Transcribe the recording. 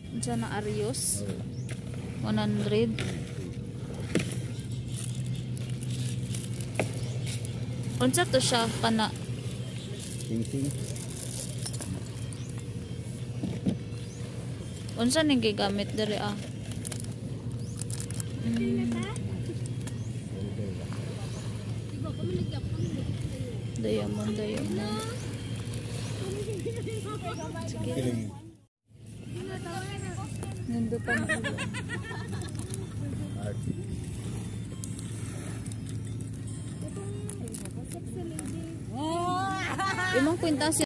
Diyan na Arios. 100. Unsa to siya kana? Ting-ting. Unsa ning gigamit diri ah? Diamond. Kiling. Nando pa na. Art. Imong kwenta